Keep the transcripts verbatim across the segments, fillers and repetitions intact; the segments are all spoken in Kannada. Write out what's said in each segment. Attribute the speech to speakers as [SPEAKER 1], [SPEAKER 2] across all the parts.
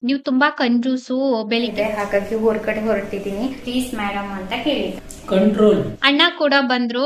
[SPEAKER 1] ನೀವು ತುಂಬಾ ಕಂಜೂಸು ಬೆಳಿಗ್ಗೆ,
[SPEAKER 2] ಹಾಗಾಗಿ ಹೊರಗಡೆ ಹೊರಟಿದ್ದೀನಿ, ಪ್ಲೀಸ್ ಮೇಡಮ್ ಅಂತ ಕೇಳಿದ್ದೆ.
[SPEAKER 3] ಕಂಟ್ರೋಲ್.
[SPEAKER 1] ಅಣ್ಣ ಕೂಡ ಬಂದ್ರು.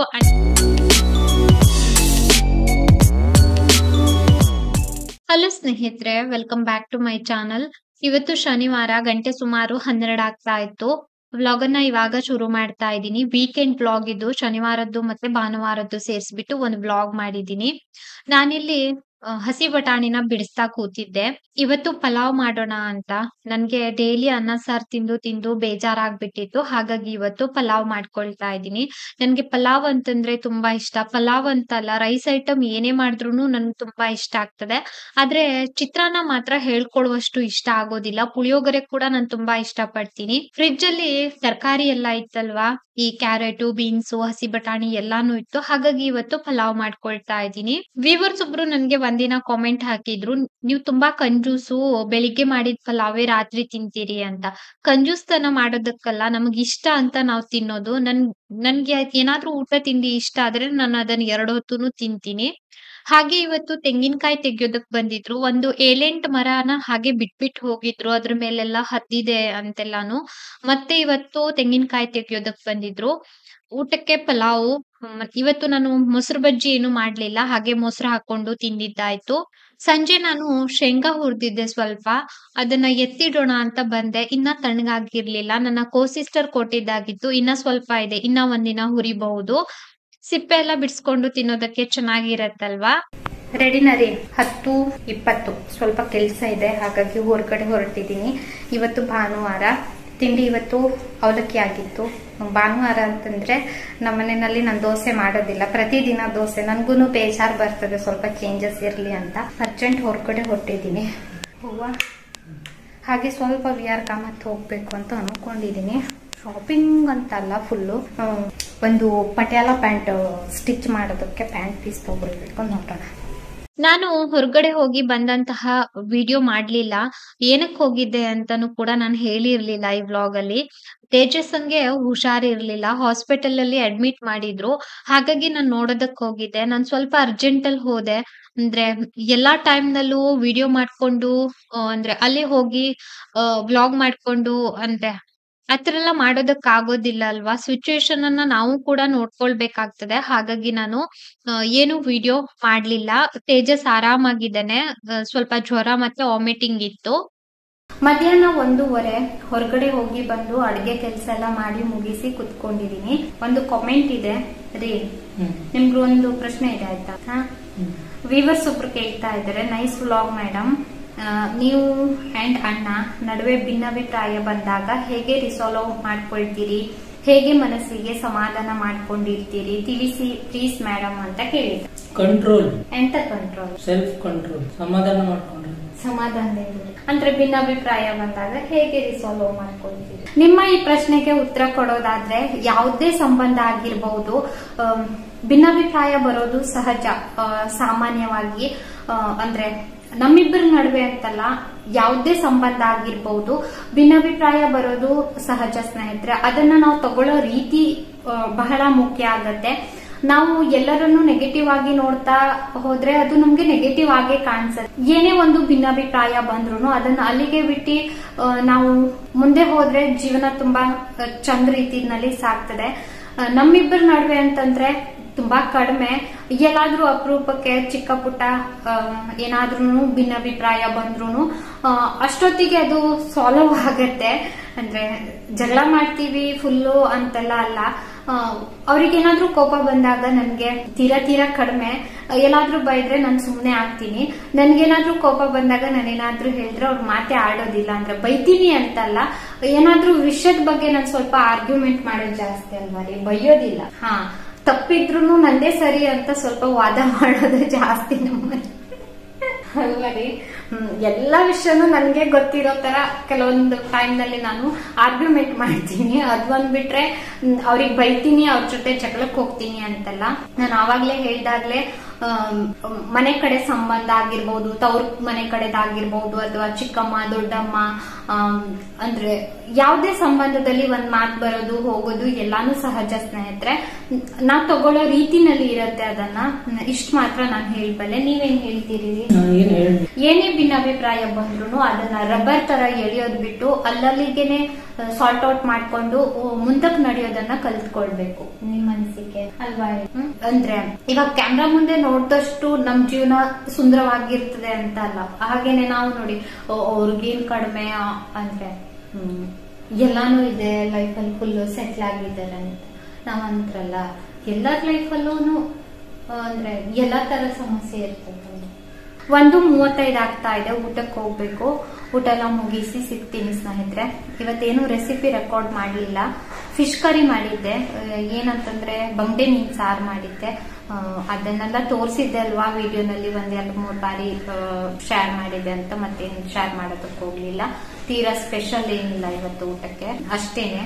[SPEAKER 1] ಹಲೋ ಸ್ನೇಹಿತರೆ, welcome back to my channel. ಇವತ್ತು ಶನಿವಾರ, ಗಂಟೆ ಸುಮಾರು ಹನ್ನೆರಡು ಆಗ್ತಾ ಇತ್ತು. ವ್ಲಾಗ್ ಅನ್ನ ಇವಾಗ ಶುರು ಮಾಡ್ತಾ ಇದ್ದೀನಿ. ವೀಕೆಂಡ್ ವ್ಲಾಗ್ ಇದು. ಶನಿವಾರದ್ದು ಮತ್ತೆ ಭಾನುವಾರದ್ದು ಸೇರಿಸ್ಬಿಟ್ಟು ಒಂದು ವ್ಲಾಗ್ ಮಾಡಿದ್ದೀನಿ. ನಾನಿಲ್ಲಿ ಹಸಿ ಬಟಾಣಿನ ಬಿಡಿಸ್ತಾ ಕೂತಿದ್ದೆ. ಇವತ್ತು ಪಲಾವ್ ಮಾಡೋಣ ಅಂತ. ನನ್ಗೆ ಡೈಲಿ ಅನ್ನ ಸಾರ್ ತಿಂದು ತಿಂದು ಬೇಜಾರಾಗ್ಬಿಟ್ಟಿತ್ತು. ಹಾಗಾಗಿ ಇವತ್ತು ಪಲಾವ್ ಮಾಡ್ಕೊಳ್ತಾ ಇದ್ದೀನಿ. ನನ್ಗೆ ಪಲಾವ್ ಅಂತಂದ್ರೆ ತುಂಬಾ ಇಷ್ಟ. ಪಲಾವ್ ಅಂತಲ್ಲ, ರೈಸ್ ಐಟಮ್ ಏನೇ ಮಾಡಿದ್ರು ನನ್ಗೆ ತುಂಬಾ ಇಷ್ಟ ಆಗ್ತದೆ. ಆದ್ರೆ ಚಿತ್ರಾನ್ನ ಮಾತ್ರ ಹೇಳ್ಕೊಡುವಷ್ಟು ಇಷ್ಟ ಆಗೋದಿಲ್ಲ. ಪುಳಿಯೋಗರೆ ಕೂಡ ನಾನು ತುಂಬಾ ಇಷ್ಟ ಪಡ್ತೀನಿ. ಫ್ರಿಡ್ಜ್ ಅಲ್ಲಿ ತರಕಾರಿ ಎಲ್ಲ ಇತ್ತಲ್ವಾ, ಈ ಕ್ಯಾರೆಟ್, ಬೀನ್ಸು, ಹಸಿ ಬಟಾಣಿ ಎಲ್ಲಾನು ಇತ್ತು. ಹಾಗಾಗಿ ಇವತ್ತು ಪಲಾವ್ ಮಾಡ್ಕೊಳ್ತಾ ಇದ್ದೀನಿ. ವ್ಯೂವರ್ಸ್ ಒಬ್ರು ನನ್ಗೆ ಒಂದಿನ ಕಾಮೆಂಟ್ ಹಾಕಿದ್ರು, ನೀವು ತುಂಬಾ ಕಂಜೂಸು, ಬೆಳಿಗ್ಗೆ ಮಾಡಿದ ಪಲಾವೇ ರಾತ್ರಿ ತಿಂತೀರಿ ಅಂತ. ಕಂಜೂಸ್ತನ ಮಾಡೋದಕ್ಕಲ್ಲ, ನಮಗ್ ಇಷ್ಟ ಅಂತ ನಾವು ತಿನ್ನೋದು. ನನ್ ನನ್ಗೆ ಏನಾದ್ರೂ ಊಟ ತಿಂಡಿ ಇಷ್ಟ ಆದ್ರೆ ನಾನು ಅದನ್ನ ಎರಡು ಹೊತ್ತುನು ತಿಂತೀನಿ. ಹಾಗೆ ಇವತ್ತು ತೆಂಗಿನಕಾಯಿ ತೆಗಿಯೋದಕ್ ಬಂದಿದ್ರು. ಒಂದು ಏಳೆಂಟು ಮರನ ಹಾಗೆ ಬಿಟ್ಬಿಟ್ಟು ಹೋಗಿದ್ರು, ಅದ್ರ ಮೇಲೆಲ್ಲ ಹತ್ತಿದೆ ಅಂತೆಲ್ಲಾನು. ಮತ್ತೆ ಇವತ್ತು ತೆಂಗಿನಕಾಯಿ ತೆಗಿಯೋದಕ್ ಬಂದಿದ್ರು. ಊಟಕ್ಕೆ ಪಲಾವು. ಇವತ್ತು ನಾನು ಮೊಸರು ಬಜ್ಜಿ ಏನು ಮಾಡ್ಲಿಲ್ಲ, ಹಾಗೆ ಮೊಸರು ಹಾಕೊಂಡು ತಿಂದಿದ್ದಾಯ್ತು. ಸಂಜೆ ನಾನು ಶೇಂಗಾ ಹುರಿದಿದ್ದೆ ಸ್ವಲ್ಪ, ಅದನ್ನ ಎತ್ತಿಡೋಣ ಅಂತ ಬಂದೆ. ಇನ್ನ ತಣ್ಣಗಾಗಿರ್ಲಿಲ್ಲ. ನನ್ನ ಕೋ ಸಿಸ್ಟರ್ ಕೊಟ್ಟಿದ್ದಾಗಿತ್ತು. ಇನ್ನ ಸ್ವಲ್ಪ ಇದೆ, ಇನ್ನ ಒಂದಿನ ಹುರಿಬಹುದು. ಸಿಪ್ಪೆ ಎಲ್ಲ ಬಿಡಿಸ್ಕೊಂಡು ತಿನ್ನೋದಕ್ಕೆ ಚೆನ್ನಾಗಿರತ್ತಲ್ವಾ.
[SPEAKER 2] ರೆಡಿನ ರೀ, ಹತ್ತು ಇಪ್ಪತ್ತು. ಸ್ವಲ್ಪ ಕೆಲಸ ಇದೆ, ಹಾಗಾಗಿ ಹೊರಗಡೆ ಹೊರಟಿದ್ದೀನಿ. ಇವತ್ತು ಭಾನುವಾರ. ತಿಂಡಿ ಇವತ್ತು ಅವಲಕ್ಕಿ ಆಗಿತ್ತು. ಭಾನುವಾರ ಅಂತಂದ್ರೆ ನಮ್ಮ ಮನೆಯಲ್ಲಿ ನಾನು ದೋಸೆ ಮಾಡೋದಿಲ್ಲ, ಪ್ರತಿದಿನ ದೋಸೆ. ನನ್ಗೂ ಬೇಜಾರು ಬರ್ತದೆ, ಸ್ವಲ್ಪ ಚೇಂಜಸ್ ಇರಲಿ ಅಂತ ಅರ್ಜೆಂಟ್ ಹೊರಗಡೆ ಹೊರಟಿದ್ದೀನಿ. ಹೂವ ಹಾಗೆ ಸ್ವಲ್ಪ ವಿ ಆರ್ ಕಾಮತ್ ಹೋಗ್ಬೇಕು ಅಂತ ಅನ್ಕೊಂಡಿದ್ದೀನಿ. ಶಾಪಿಂಗ್ ಅಂತಲ್ಲ, ಫುಲ್ಲು ಒಂದು ಪಟಿಯಾಲ ಪ್ಯಾಂಟ್ ಸ್ಟಿಚ್ ಮಾಡೋದಕ್ಕೆ ಪ್ಯಾಂಟ್ ಪೀಸ್ ತಗೊಳ್ಬೇಕು ನೋಡೋಣ.
[SPEAKER 1] ನಾನು ಹೊರಗಡೆ ಹೋಗಿ ಬಂದಂತಹ ವಿಡಿಯೋ ಮಾಡ್ಲಿಲ್ಲ. ಏನಕ್ಕೆ ಹೋಗಿದ್ದೆ ಅಂತಾನು ಕೂಡ ನಾನು ಹೇಳಿರ್ಲಿಲ್ಲ ಈ ವ್ಲಾಗ್ ಅಲ್ಲಿ. ತೇಜಸ್ಸಂಗೆ ಹುಷಾರಿರ್ಲಿಲ್ಲ, ಹಾಸ್ಪಿಟಲ್ ಅಲ್ಲಿ ಅಡ್ಮಿಟ್ ಮಾಡಿದ್ರು. ಹಾಗಾಗಿ ನಾನು ನೋಡೋದಕ್ ಹೋಗಿದ್ದೆ. ನಾನು ಸ್ವಲ್ಪ ಅರ್ಜೆಂಟ್ ಅಲ್ಲಿ ಹೋದೆ. ಅಂದ್ರೆ ಎಲ್ಲಾ ಟೈಮ್ ನಲ್ಲೂ ವಿಡಿಯೋ ಮಾಡ್ಕೊಂಡು ಅಂದ್ರೆ ಅಲ್ಲಿ ಹೋಗಿ ವ್ಲಾಗ್ ಮಾಡ್ಕೊಂಡು ಅಂದ್ರೆ ಆತರ ಎಲ್ಲ ಮಾಡೋದಕ್ ಆಗೋದಿಲ್ಲ ಅಲ್ವಾ. ಸಿಚುವೇಶನ್ ಅನ್ನ ನಾವು ಕೂಡ ನೋಡ್ಕೊಳ್ಬೇಕಾಗ್ತದೆ. ಹಾಗಾಗಿ ನಾನು ಏನು ವಿಡಿಯೋ ಮಾಡ್ಲಿಲ್ಲ. ತೇಜಸ್ ಆರಾಮಾಗಿದ್ದಾನೆ, ಸ್ವಲ್ಪ ಜ್ವರ ಮತ್ತೆ ವಾಮಿಟಿಂಗ್ ಇತ್ತು.
[SPEAKER 2] ಮಧ್ಯಾಹ್ನ ಒಂದೂವರೆ ಹೊರಗಡೆ ಹೋಗಿ ಬಂದು ಅಡ್ಗೆ ಕೆಲಸ ಎಲ್ಲ ಮಾಡಿ ಮುಗಿಸಿ ಕುತ್ಕೊಂಡಿದೀನಿ. ಒಂದು ಕಾಮೆಂಟ್ ಇದೆ ರೀ, ನಿಮ್ಗೆ ಒಂದು ಪ್ರಶ್ನೆ ಇದೆ ಆಯ್ತಾ. ವೀವರ್ಸ್ ಒಬ್ರು ಕೇಳ್ತಾ ಇದ್ದಾರೆ, ನೈಸ್ ವ್ಲಾಗ್ ಮೇಡಮ್, ನೀವು ಅಂಡ್ ಅಣ್ಣ ನಡುವೆ ಭಿನ್ನಾಭಿಪ್ರಾಯ ಬಂದಾಗ ಹೇಗೆ ರಿಸಾಲ್ವ್ ಮಾಡ್ಕೊಳ್ತೀರಿ, ಹೇಗೆ ಮನಸ್ಸಿಗೆ ಸಮಾಧಾನ ಮಾಡ್ಕೊಂಡಿರ್ತೀರಿ, ತಿಳಿಸಿ ಪ್ಲೀಸ್ ಮೇಡಮ್ ಅಂತ ಕೇಳಿದ್ರು.
[SPEAKER 3] ಕಂಟ್ರೋಲ್.
[SPEAKER 2] ಎಂತ ಕಂಟ್ರೋಲ್?
[SPEAKER 3] Self control. ಸಮಾಧಾನ ಮಾಡ್ಕೊಂಡ್ರೆ
[SPEAKER 2] ಸಮಾಧಾನ ಅಂದ್ರೆ ಭಿನ್ನಾಭಿಪ್ರಾಯ ಬಂದಾಗ ಹೇಗೆ ರಿಸಾಲ್ವ್ ಮಾಡ್ಕೊಳ್ತೀರಿ? ನಿಮ್ಮ ಈ ಪ್ರಶ್ನೆಗೆ ಉತ್ತರ ಕೊಡೋದಾದ್ರೆ, ಯಾವುದೇ ಸಂಬಂಧ ಆಗಿರಬಹುದು, ಭಿನ್ನಾಭಿಪ್ರಾಯ ಬರೋದು ಸಹಜ. ಸಾಮಾನ್ಯವಾಗಿ ಅಂದ್ರೆ ನಮ್ಮಿಬ್ಬರ ನಡುವೆ ಅಂತಲ್ಲ, ಯಾವುದೇ ಸಂಬಂಧ ಆಗಿರ್ಬಹುದು, ಭಿನ್ನಾಭಿಪ್ರಾಯ ಬರೋದು ಸಹಜ ಸ್ನೇಹಿತರೆ. ಅದನ್ನ ನಾವು ತಗೊಳ್ಳೋ ರೀತಿ ಬಹಳ ಮುಖ್ಯ ಆಗತ್ತೆ. ನಾವು ಎಲ್ಲರನ್ನು ನೆಗೆಟಿವ್ ಆಗಿ ನೋಡ್ತಾ ಹೋದ್ರೆ ಅದು ನಮ್ಗೆ ನೆಗೆಟಿವ್ ಆಗೇ ಕಾಣಿಸುತ್ತೆ. ಏನೇ ಒಂದು ಭಿನ್ನಾಭಿಪ್ರಾಯ ಬಂದ್ರು ಅದನ್ನ ಅಲ್ಲಿಗೆ ಬಿಟ್ಟು ನಾವು ಮುಂದೆ ಹೋದ್ರೆ ಜೀವನ ತುಂಬಾ ಚಂದ ರೀತಿನಲ್ಲಿ ಸಾಗ್ತದೆ. ನಮ್ಮಿಬ್ಬರ ನಡುವೆ ಅಂತಂದ್ರೆ ತುಂಬಾ ಕಡಿಮೆ, ಎಲ್ಲಾದ್ರೂ ಅಪರೂಪಕ್ಕೆ ಚಿಕ್ಕ ಪುಟ್ಟ ಏನಾದ್ರೂ ಭಿನ್ನಾಭಿಪ್ರಾಯ ಬಂದ್ರು ಅಷ್ಟೊತ್ತಿಗೆ ಅದು ಸಾಲ್ವ್ ಆಗತ್ತೆ. ಅಂದ್ರೆ ಜಗಳ ಮಾಡ್ತೀವಿ ಫುಲ್ಲು ಅಂತೆಲ್ಲ ಅಲ್ಲ. ಅವ್ರಿಗೇನಾದ್ರೂ ಕೋಪ ಬಂದಾಗ ನನ್ಗೆ ತೀರಾ ತೀರಾ ಕಡಿಮೆ, ಎಲ್ಲಾದ್ರೂ ಬೈದ್ರೆ ನಾನು ಸುಮ್ನೆ ಆಗ್ತೀನಿ. ನನ್ಗೇನಾದ್ರೂ ಕೋಪ ಬಂದಾಗ ನಾನೇನಾದ್ರೂ ಹೇಳಿದ್ರೆ ಅವ್ರ ಮಾತೆ ಆಡೋದಿಲ್ಲ. ಅಂದ್ರೆ ಬೈತೀನಿ ಅಂತಲ್ಲ, ಏನಾದ್ರೂ ವಿಷಯದ ಬಗ್ಗೆ ನಾನು ಸ್ವಲ್ಪ ಆರ್ಗ್ಯುಮೆಂಟ್ ಮಾಡೋದು ಜಾಸ್ತಿ ಅಲ್ವಾ ರೀ, ಬೈಯೋದಿಲ್ಲ. ಹಾ, ತಪ್ಪಿದ್ರು ನಂದೇ ಸರಿ ಅಂತ ಸ್ವಲ್ಪ ವಾದ ಮಾಡೋದು ಜಾಸ್ತಿ ನಮ್ಮಲ್ಲಿ ಅಲ್ವಾ ರೀ. ಹ್ಮ್ ಎಲ್ಲಾ ವಿಷಯನೂ ನನ್ಗೆ ಗೊತ್ತಿರೋ ತರ ಕೆಲವೊಂದು ಟೈಮ್ ನಲ್ಲಿ ನಾನು ಆರ್ಗ್ಯುಮೆಂಟ್ ಮಾಡ್ತೀನಿ. ಅದ್ವಂದ್ ಬಿಟ್ರೆ ಅವ್ರಿಗೆ ಬೈತೀನಿ, ಅವ್ರ ಜೊತೆ ಜಗಳಕ್ಕೆ ಹೋಗ್ತೀನಿ ಅಂತಲ್ಲ. ನಾನು ಆವಾಗ್ಲೇ ಹೇಳ್ದಾಗ್ಲೆ ಮನೆ ಕಡೆ ಸಂಬಂಧ ಆಗಿರ್ಬೋದು, ತವ್ರ ಮನೆ ಕಡೆದಾಗಿರ್ಬೋದು, ಅಥವಾ ಚಿಕ್ಕಮ್ಮ ದೊಡ್ಡಮ್ಮ, ಅಂದ್ರೆ ಯಾವುದೇ ಸಂಬಂಧದಲ್ಲಿ ಒಂದ್ ಮಾತು ಬರೋದು ಹೋಗೋದು ಎಲ್ಲಾನು ಸಹಜ ಸ್ನೇಹಿತರೆ. ನಾವ್ ತಗೊಳ್ಳೋ ರೀತಿನಲ್ಲಿ ಇರತ್ತೆ. ಅದನ್ನ ಇಷ್ಟ ಮಾತ್ರ ನಾನು ಹೇಳ್ಬಲ್ಲೆ. ನೀವೇನ್ ಹೇಳ್ತೀರಿ? ಏನೇ ಭಿನ್ನಾಭಿಪ್ರಾಯ ಬಂದ್ರು ಅದನ್ನ ರಬ್ಬರ್ ತರ ಎಳಿಯೋದ್ ಬಿಟ್ಟು ಅಲ್ಲಲ್ಲಿಗೆನೆ ಸಾಲ್ಟ್ ಔಟ್ ಮಾಡ್ಕೊಂಡು ಮುಂದಕ್ಕೆ ನಡೆಯೋದನ್ನ ಕಲ್ತ್ಕೊಳ್ಬೇಕು. ನಿಮ್ ಅನಿಸಿಕೆ ಅಲ್ವಾ? ಅಂದ್ರೆ ಇವಾಗ ಕ್ಯಾಮ್ರಾ ಮುಂದೆ ನೋಡಿದಷ್ಟು ನಮ್ ಜೀವನ ಸುಂದರವಾಗಿರ್ತದೆ ಅಂತ ಅಲ್ಲ. ಹಾಗೇನೆ ನಾವು ನೋಡಿ ಅವ್ರಿಗೇನ್ ಕಡಿಮೆ ಅಂದ್ರೆ ಹ್ಮ್ ಎಲ್ಲಾನು ಇದೆ ಲೈಫಲ್ಲಿ ಫುಲ್ ಸೆಟ್ಲ್ ಆಗಿದ್ದಾರೆ ಅಂತ ನಾವಂತ್ರಲ್ಲ. ಎಲ್ಲರ ಲೈಫಲ್ಲೂ ಅಂದ್ರೆ ಎಲ್ಲಾ ತರ ಸಮಸ್ಯೆ ಇರ್ತದೆ. ಒಂದು ಮೂವತ್ತೈದು ಆಗ್ತಾ ಇದೆ, ಊಟಕ್ಕೆ ಹೋಗ್ಬೇಕು. ಊಟ ಎಲ್ಲ ಮುಗಿಸಿ ಸಿಗ್ತೀನಿ ಸ್ನೇಹಿತರೆ. ಇವತ್ತೇನು ರೆಸಿಪಿ ರೆಕಾರ್ಡ್ ಮಾಡಲಿಲ್ಲ. ಫಿಶ್ ಕರಿ ಮಾಡಿದ್ದೆ. ಏನಂತಂದ್ರೆ ಬಂಗಡೆ ಮೀನ್ ಸಾರು ಮಾಡಿದ್ದೆ. ಅದನ್ನೆಲ್ಲ ತೋರಿಸಿದ್ದೆ ಅಲ್ವಾ ವಿಡಿಯೋನಲ್ಲಿ, ಒಂದ್ ಎರಡು ಮೂರು ಬಾರಿ ಶೇರ್ ಮಾಡಿದೆ ಅಂತ ಮತ್ತೇನು ಶೇರ್ ಮಾಡೋದಕ್ಕೆ ಹೋಗ್ಲಿಲ್ಲ. ತೀರಾ ಸ್ಪೆಷಲ್ ಏನಿಲ್ಲ ಇವತ್ತು ಊಟಕ್ಕೆ, ಅಷ್ಟೇನೆ.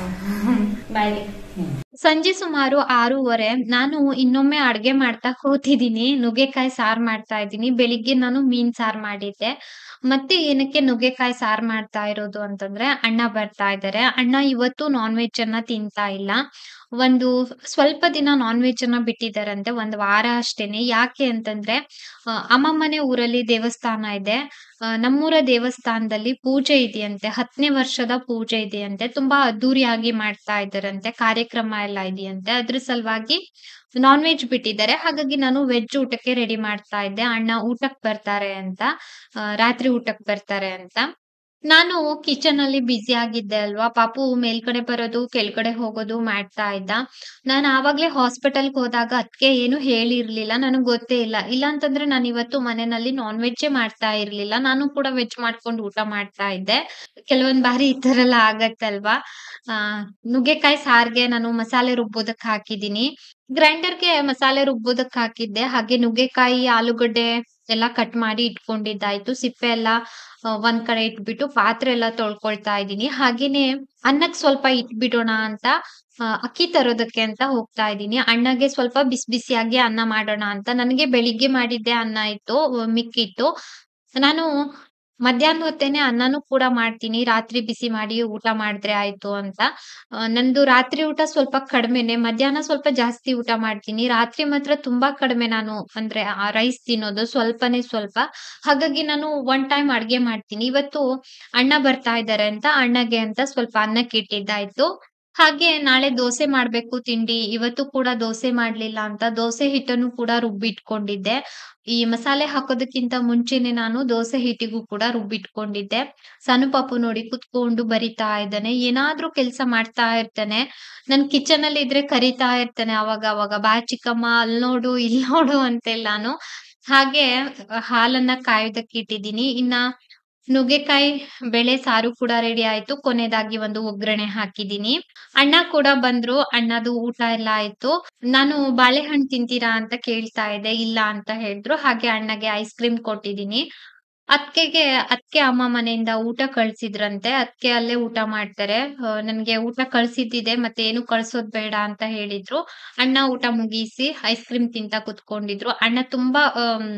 [SPEAKER 2] ಬಾಯ್.
[SPEAKER 1] ಸಂಜೆ ಸುಮಾರು ಆರೂವರೆ. ನಾನು ಇನ್ನೊಮ್ಮೆ ಅಡ್ಗೆ ಮಾಡ್ತಾ ಕೂತಿದ್ದೀನಿ. ನುಗ್ಗೆಕಾಯಿ ಸಾರ್ ಮಾಡ್ತಾ ಇದ್ದೀನಿ. ಬೆಳಿಗ್ಗೆ ನಾನು ಮೀನ್ ಸಾರ್ ಮಾಡಿದ್ದೆ. ಮತ್ತೆ ಏನಕ್ಕೆ ನುಗ್ಗೆಕಾಯಿ ಸಾರ್ ಮಾಡ್ತಾ ಇರೋದು ಅಂತಂದ್ರೆ ಅಣ್ಣ ಬರ್ತಾ ಇದ್ದಾರೆ. ಅಣ್ಣ ಇವತ್ತು ನಾನ್ ವೆಜ್ ಅನ್ನ ತಿಂತಾ ಇಲ್ಲ. ಒಂದು ಸ್ವಲ್ಪ ದಿನ ನಾನ್ ವೆಜ್ ಅನ್ನ ಬಿಟ್ಟಿದಾರಂತೆ, ಒಂದ್ ವಾರ ಅಷ್ಟೇನೆ. ಯಾಕೆ ಅಂತಂದ್ರೆ ಅಮ್ಮಮ್ಮನೆ ಊರಲ್ಲಿ ದೇವಸ್ಥಾನ ಇದೆ. ನಮ್ಮೂರ ದೇವಸ್ಥಾನದಲ್ಲಿ ಪೂಜೆ ಇದೆಯಂತೆ, ಹತ್ತನೇ ವರ್ಷದ ಪೂಜೆ ಇದೆಯಂತೆ. ತುಂಬಾ ಅದ್ದೂರಿಯಾಗಿ ಮಾಡ್ತಾ ಇದ್ದಾರಂತೆ, ಕಾರ್ಯಕ್ರಮ ಎಲ್ಲ ಇದೆಯಂತೆ. ಅದ್ರ ಸಲುವಾಗಿ ನಾನ್ ವೆಜ್ ಬಿಟ್ಟಿದ್ದಾರೆ. ಹಾಗಾಗಿ ನಾನು ವೆಜ್ ಊಟಕ್ಕೆ ರೆಡಿ ಮಾಡ್ತಾ ಇದ್ದೆ. ಅಣ್ಣ ಊಟಕ್ ಬರ್ತಾರೆ ಅಂತ, ರಾತ್ರಿ ಊಟಕ್ ಬರ್ತಾರೆ ಅಂತ. ನಾನು ಕಿಚನ್ ಅಲ್ಲಿ ಬ್ಯುಸಿ ಆಗಿದ್ದೆ ಅಲ್ವಾ. ಪಾಪು ಮೇಲ್ಗಡೆ ಬರೋದು ಕೆಳಗಡೆ ಹೋಗೋದು ಮಾಡ್ತಾ ಇದ್ದ. ನಾನು ಆವಾಗ್ಲೇ ಹಾಸ್ಪಿಟಲ್ಗೆ ಹೋದಾಗ ಅದಕ್ಕೆ ಏನು ಹೇಳಿರ್ಲಿಲ್ಲ, ನನಗ್ ಗೊತ್ತೇ ಇಲ್ಲ. ಇಲ್ಲ ಅಂತಂದ್ರೆ ನಾನು ಇವತ್ತು ಮನೆಯಲ್ಲಿ ನಾನ್ ವೆಜ್ಜೇ ಮಾಡ್ತಾ ಇರ್ಲಿಲ್ಲ. ನಾನು ಕೂಡ ವೆಜ್ ಮಾಡ್ಕೊಂಡು ಊಟ ಮಾಡ್ತಾ ಇದ್ದೆ. ಕೆಲವೊಂದ್ ಬಾರಿ ಈ ತರ ಎಲ್ಲ ಆಗತ್ತಲ್ವಾ. ಆ ನುಗ್ಗೆಕಾಯಿ ಸಾರ್ಗೆ ನಾನು ಮಸಾಲೆ ರುಬ್ಬೋದಕ್ ಹಾಕಿದೀನಿ. ಗ್ರೈಂಡರ್ಗೆ ಮಸಾಲೆ ರುಬ್ಬೋದಕ್ ಹಾಕಿದ್ದೆ. ಹಾಗೆ ನುಗ್ಗೆಕಾಯಿ ಆಲೂಗಡ್ಡೆ ಎಲ್ಲ ಕಟ್ ಮಾಡಿ ಇಟ್ಕೊಂಡಿದ್ದಾಯ್ತು. ಸಿಪ್ಪೆ ಎಲ್ಲ ಒಂದ್ ಕಡೆ ಇಟ್ಬಿಟ್ಟು ಪಾತ್ರೆ ಎಲ್ಲ ತೊಳ್ಕೊಳ್ತಾ ಇದ್ದೀನಿ. ಹಾಗೇನೆ ಅನ್ನಕ್ ಸ್ವಲ್ಪ ಇಟ್ಬಿಡೋಣ ಅಂತ ಅಕ್ಕಿ ತರೋದಕ್ಕೆ ಅಂತ ಹೋಗ್ತಾ ಇದ್ದೀನಿ. ಅಣ್ಣಗೆ ಸ್ವಲ್ಪ ಬಿಸಿ ಬಿಸಿಯಾಗಿ ಅನ್ನ ಮಾಡೋಣ ಅಂತ. ನನಗೆ ಬೆಳಿಗ್ಗೆ ಮಾಡಿದ್ದೆ ಅನ್ನ ಇತ್ತು, ಮಿಕ್ಕಿತ್ತು. ನಾನು ಮಧ್ಯಾಹ್ನ ಹೊತ್ತೇನೆ ಅನ್ನನೂ ಕೂಡ ಮಾಡ್ತೀನಿ, ರಾತ್ರಿ ಬಿಸಿ ಮಾಡಿ ಊಟ ಮಾಡಿದ್ರೆ ಆಯ್ತು ಅಂತ. ನಂದು ರಾತ್ರಿ ಊಟ ಸ್ವಲ್ಪ ಕಡಿಮೆನೆ, ಮಧ್ಯಾಹ್ನ ಸ್ವಲ್ಪ ಜಾಸ್ತಿ ಊಟ ಮಾಡ್ತೀನಿ. ರಾತ್ರಿ ಮಾತ್ರ ತುಂಬಾ ಕಡಿಮೆ ನಾನು ಅಂದ್ರೆ ರೈಸ್ ತಿನ್ನೋದು, ಸ್ವಲ್ಪನೇ ಸ್ವಲ್ಪ. ಹಾಗಾಗಿ ನಾನು ಒನ್ ಟೈಮ್ ಅಡ್ಗೆ ಮಾಡ್ತೀನಿ. ಇವತ್ತು ಅಣ್ಣ ಬರ್ತಾ ಇದ್ದಾರೆ ಅಂತ ಅಣ್ಣಗೆ ಅಂತ ಸ್ವಲ್ಪ ಅನ್ನಕ್ಕೆ ಇಟ್ಟಿದ್ದಾಯ್ತು. ಹಾಗೆ ನಾಳೆ ದೋಸೆ ಮಾಡ್ಬೇಕು ತಿಂಡಿ. ಇವತ್ತು ಕೂಡ ದೋಸೆ ಮಾಡ್ಲಿಲ್ಲ ಅಂತ ದೋಸೆ ಹಿಟ್ಟನ್ನು ಕೂಡ ರುಬ್ಬಿಟ್ಕೊಂಡಿದ್ದೆ. ಈ ಮಸಾಲೆ ಹಾಕೋದಕ್ಕಿಂತ ಮುಂಚೆನೆ ನಾನು ದೋಸೆ ಹಿಟ್ಟಿಗೂ ಕೂಡ ರುಬ್ಬಿಟ್ಕೊಂಡಿದ್ದೆ. ಸಣ್ಣ ಪಾಪು ನೋಡಿ ಕುತ್ಕೊಂಡು ಬರಿತಾ ಇದ್ದಾನೆ, ಏನಾದ್ರೂ ಕೆಲ್ಸ ಮಾಡ್ತಾ ಇರ್ತಾನೆ. ನನ್ ಕಿಚನ್ ಅಲ್ಲಿ ಇದ್ರೆ ಕರಿತಾ ಇರ್ತಾನೆ ಅವಾಗ ಅವಾಗ, ಬಾ ಚಿಕ್ಕಮ್ಮ ಅಲ್ ನೋಡು ಇಲ್ ನೋಡು ಅಂತೆಲ್ಲಾನು. ಹಾಗೆ ಹಾಲನ್ನ ಕಾಯೋದಕ್ಕೆ ಇಟ್ಟಿದ್ದೀನಿ. ಇನ್ನ ನುಗ್ಗೆಕಾಯಿ ಬೇಳೆ ಸಾರು ಕೂಡ ರೆಡಿ ಆಯ್ತು. ಕೊನೆಯದಾಗಿ ಒಂದು ಒಗ್ಗರಣೆ ಹಾಕಿದೀನಿ. ಅಣ್ಣ ಕೂಡ ಬಂದ್ರು, ಅಣ್ಣದು ಊಟ ಎಲ್ಲ ಆಯ್ತು. ನಾನು ಬಾಳೆಹಣ್ಣು ತಿಂತೀರಾ ಅಂತ ಕೇಳ್ತಾ ಇದ್ದೆ, ಇಲ್ಲ ಅಂತ ಹೇಳಿದ್ರು. ಹಾಗೆ ಅಣ್ಣಗೆ ಐಸ್ ಕ್ರೀಮ್ ಕೊಟ್ಟಿದೀನಿ. ಅತ್ಕೆಗೆ ಅತ್ಕೆ ಅಮ್ಮ ಮನೆಯಿಂದ ಊಟ ಕಳ್ಸಿದ್ರಂತೆ, ಅತ್ಕೆ ಅಲ್ಲೇ ಊಟ ಮಾಡ್ತಾರೆ. ನನ್ಗೆ ಊಟ ಕಳ್ಸಿದ್ದಿದೆ, ಮತ್ತೆ ಏನು ಕಳ್ಸೋದ್ ಬೇಡ ಅಂತ ಹೇಳಿದ್ರು. ಅಣ್ಣ ಊಟ ಮುಗಿಸಿ ಐಸ್ ಕ್ರೀಮ್ ತಿಂತ ಕುತ್ಕೊಂಡಿದ್ರು. ಅಣ್ಣ ತುಂಬಾ ಅಹ್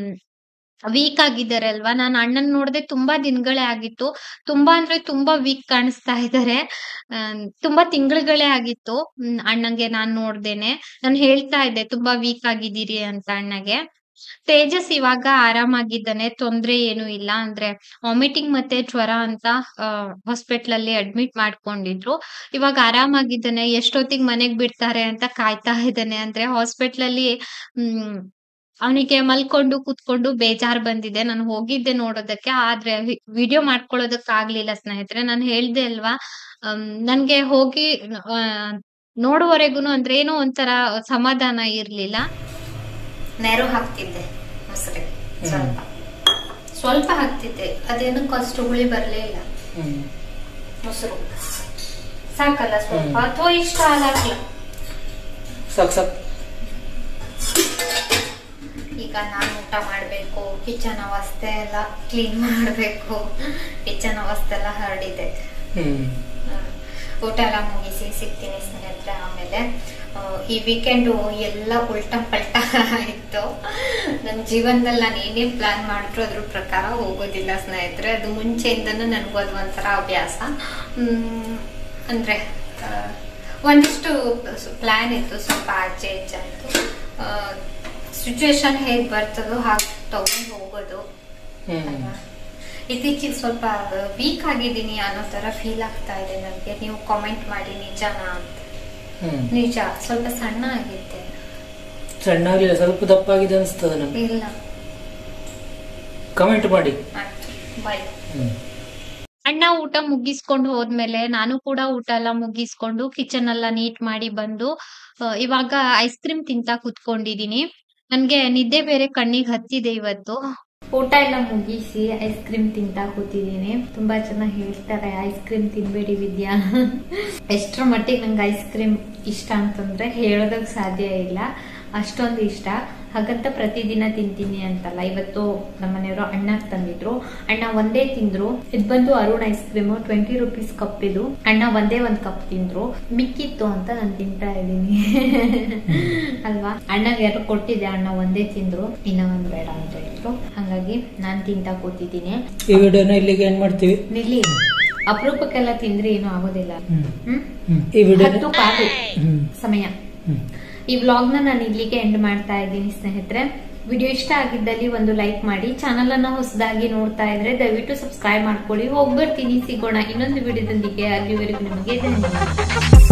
[SPEAKER 1] ವೀಕ್ ಆಗಿದ್ದಾರೆ ಅಲ್ವಾ. ನಾನು ಅಣ್ಣನ್ ನೋಡದೆ ತುಂಬಾ ದಿನಗಳೇ ಆಗಿತ್ತು. ತುಂಬಾ ಅಂದ್ರೆ ತುಂಬಾ ವೀಕ್ ಕಾಣಿಸ್ತಾ ಇದ್ದಾರೆ. ಅಹ್ ತುಂಬಾ ತಿಂಗಳುಗಳೇ ಆಗಿತ್ತು ಅಣ್ಣಂಗೆ ನಾನ್ ನೋಡ್ದೇನೆ. ನಾನು ಹೇಳ್ತಾ ಇದ್ದೆ ತುಂಬಾ ವೀಕ್ ಆಗಿದ್ದೀರಿ ಅಂತ ಅಣ್ಣಗೆ. ತೇಜಸ್ ಇವಾಗ ಆರಾಮಾಗಿದ್ದಾನೆ, ತೊಂದ್ರೆ ಏನು ಇಲ್ಲ. ಅಂದ್ರೆ ವಾಮಿಟಿಂಗ್ ಮತ್ತೆ ಜ್ವರ ಅಂತ ಅಹ್ ಹಾಸ್ಪಿಟಲ್ ಅಲ್ಲಿ ಅಡ್ಮಿಟ್ ಮಾಡ್ಕೊಂಡಿದ್ರು. ಇವಾಗ ಆರಾಮಾಗಿದ್ದಾನೆ. ಎಷ್ಟೊತ್ತಿಗೆ ಮನೆಗ್ ಬಿಡ್ತಾರೆ ಅಂತ ಕಾಯ್ತಾ ಇದ್ದಾನೆ. ಅಂದ್ರೆ ಹಾಸ್ಪಿಟಲ್ ಅಲ್ಲಿ ಹ್ಮ್ ಅವನಿಗೆ ಮಲ್ಕೊಂಡು ಕುತ್ಕೊಂಡು ಬೇಜಾರ್ ಬಂದಿದೆ. ನಾನು ಹೋಗಿದ್ದೆ ನೋಡೋದಕ್ಕೆ, ಆದ್ರೆ ವಿಡಿಯೋ ಮಾಡ್ಕೊಳ್ಳೋದಕ್ ಆಗ್ಲಿಲ್ಲ ಸ್ನೇಹಿತರೆ. ನಾನು ಹೇಳ್ದೆ ಅಲ್ವಾ, ಅಹ್ ನನ್ಗೆ ಹೋಗಿ ಅಹ್ ನೋಡುವವರೆಗೂನು ಅಂದ್ರೆ ಏನೋ ಒಂಥರ ಸಮಾಧಾನ ಇರ್ಲಿಲ್ಲ.
[SPEAKER 2] ನೆರು ಹಾಕ್ತಿದ್ದೆ ಮೊಸರಿಗೆ, ಸ್ವಲ್ಪ ಸ್ವಲ್ಪ ಹಾಕ್ತಿದ್ದೆ. ಅದೇನಕ್ಕೂ ಅಷ್ಟು ಹುಳಿ ಬರ್ಲೇ ಇಲ್ಲ. ಮೊಸರು ಸಾಕಲ್ಲ ಸ್ವಲ್ಪ, ಅಥವಾ ಇಷ್ಟ ಹಾಕ್ಲ
[SPEAKER 3] ಸಾಕ್ ಸಾಕ್.
[SPEAKER 2] ಈಗ ನಾನು ಊಟ ಮಾಡ್ಬೇಕು. ಕಿಚನ್ ಅವಸ್ಥೆ ಎಲ್ಲ ಕ್ಲೀನ್ ಮಾಡ್ಬೇಕು. ಕಿಚನ್ ಅವಸ್ಥೆ ಎಲ್ಲ ಹರಡಿದೆ. ಊಟ ಎಲ್ಲ ಮುಗಿಸಿ ಸಿಗ್ತೀನಿ ಸ್ನೇಹಿತರೆ. ಆಮೇಲೆ ಈ ವೀಕೆಂಡು ಎಲ್ಲ ಉಲ್ಟಾ ಪಲ್ಟಾ ಇತ್ತು. ನನ್ನ ಜೀವನದಲ್ಲಿ ನಾನು ಏನೇ ಪ್ಲಾನ್ ಮಾಡಿದ್ರು ಅದ್ರ ಪ್ರಕಾರ ಹೋಗೋದಿಲ್ಲ ಸ್ನೇಹಿತರೆ. ಅದು ಮುಂಚೆಯಿಂದನೂ ನನಗೂ ಅದು ಒಂಥರ ಅಭ್ಯಾಸ. ಅಂದ್ರೆ ಒಂದಿಷ್ಟು ಪ್ಲಾನ್ ಇತ್ತು, ಸ್ವಲ್ಪ ಆಚೆ ಈಚೆ ಆಯ್ತು. ಸಿಚುವೇಶನ್ ಹೇಗ್ ಬರ್ತದೋ ಹಾಗೆ ತಗೊಂಡು ಹೋಗೋದು. ಇತ್ತೀಚೆಗೆ ಸ್ವಲ್ಪ ವೀಕ್ ಆಗಿದ್ದೀನಿ ಅನ್ನೋ ತರ ಫೀಲ್ ಆಗ್ತಾ ಇದೆ ನನಗೆ. ನೀವು ಕಾಮೆಂಟ್ ಮಾಡಿ ನಿಜನಾ ಅಂತ. ನಿಜ, ಸ್ವಲ್ಪ ಸಣ್ಣ ಆಗಿದ್ದೆ.
[SPEAKER 3] ಸಣ್ಣ ಆಗಲಿಲ್ಲ, ಸ್ವಲ್ಪ ದಪ್ಪ ಆಗಿದೆ ಅನಿಸ್ತದ ನಮ್ಗೆ.
[SPEAKER 2] ಇಲ್ಲ,
[SPEAKER 3] ಕಮೆಂಟ್ ಮಾಡಿ.
[SPEAKER 2] ಬಾಯ್.
[SPEAKER 1] ಅಣ್ಣ ಊಟ ಮುಗಿಸ್ಕೊಂಡು ಹೋದ್ಮೇಲೆ ನಾನು ಕೂಡ ಊಟ ಎಲ್ಲ ಮುಗಿಸ್ಕೊಂಡು ಕಿಚನ್ ಎಲ್ಲ ನೀಟ್ ಮಾಡಿ ಬಂದು ಇವಾಗ ಐಸ್ ಕ್ರೀಮ್ ತಿಂತಾ ಕುತ್ಕೊಂಡಿದೀನಿ. ನನ್ಗೆ ನಿದ್ದೆ ಬೇರೆ ಕಣ್ಣಿಗೆ ಹತ್ತಿದೆ ಇವತ್ತು.
[SPEAKER 2] ಊಟ ಎಲ್ಲ ಮುಗಿಸಿ ಐಸ್ ಕ್ರೀಮ್ ತಿಂತಾ ಕೂತಿದ್ದೀನಿ. ತುಂಬಾ ಜನ ಹೇಳ್ತಾರೆ ಐಸ್ ಕ್ರೀಮ್ ತಿನ್ಬೇಡಿ ವಿದ್ಯಾ. ಎಷ್ಟರ ಮಟ್ಟಿಗೆ ನಂಗೆ ಐಸ್ ಕ್ರೀಮ್ ಇಷ್ಟ ಅಂತಂದ್ರೆ ಹೇಳೋದಕ್ ಸಾಧ್ಯ ಇಲ್ಲ, ಅಷ್ಟೊಂದು ಇಷ್ಟ. ಹಾಗಂತ ಪ್ರತಿದಿನ ತಿಂತೀನಿ ಅಂತಲ್ಲ. ಇವತ್ತು ನಮ್ಮ ಮನೆಯವರು ಅಣ್ಣ ತಂದಿದ್ರು. ಅಣ್ಣ ಒಂದೇ ತಿಂದ್ರು. ಇದ್ ಬಂದು Arun ice cream twenty rupees cup ಇದು. ಅಣ್ಣ ಒಂದೇ ಒಂದ್ ಕಪ್ ತಿಂದ್ರು, ಮಿಕ್ಕಿತ್ತು ಅಂತ ನಾನು ತಿಂತಾ ಇದ್ದೀನಿ ಅಲ್ವಾ. ಅಣ್ಣಗೆ ಯಾರು ಕೊಟ್ಟಿದ್ದೆ, ಅಣ್ಣ ಒಂದೇ ತಿಂದ್ರು, ಇನ್ನ ಒಂದ್ ಬೇಡ ಅಂತ ಹೇಳಿದ್ರು. ಹಾಗಾಗಿ ನಾನ್ ತಿಂತಾ ಕೂತಿದ್ದೀನಿ.
[SPEAKER 3] ಈ ವಿಡಿಯೋನ ಇಲ್ಲಿಗೆ ಏನ್ ಮಾಡ್ತೀವಿ,
[SPEAKER 2] ನಿಲ್ಲಿ. ಅಪರೂಪಕ್ಕೆಲ್ಲ ತಿಂದ್ರೆ ಏನು ಆಗೋದಿಲ್ಲ.
[SPEAKER 3] ಈ ವಿಡಿಯೋ
[SPEAKER 2] ಹತ್ತು ಕಾಲು ಸಮಯ. ಈ ವ್ಲಾಗ್ ನ ನಾನು ಇಲ್ಲಿಗೆ ಎಂಡ್ ಮಾಡ್ತಾ ಇದ್ದೀನಿ ಸ್ನೇಹಿತರೆ. ವಿಡಿಯೋ ಇಷ್ಟ ಆಗಿದ್ದಲ್ಲಿ ಒಂದು ಲೈಕ್ ಮಾಡಿ. ಚಾನಲ್ ಅನ್ನ ಹೊಸದಾಗಿ ನೋಡ್ತಾ ಇದ್ರೆ ದಯವಿಟ್ಟು ಸಬ್ಸ್ಕ್ರೈಬ್ ಮಾಡ್ಕೊಳ್ಳಿ. ಹೋಗ್ಬರ್ತೀನಿ, ಸಿಗೋಣ ಇನ್ನೊಂದು ವಿಡಿಯೋದೊಂದಿಗೆ. ಅಲ್ಲಿವರೆಗೂ ನಿಮಗೆ ಧನ್ಯವಾದ.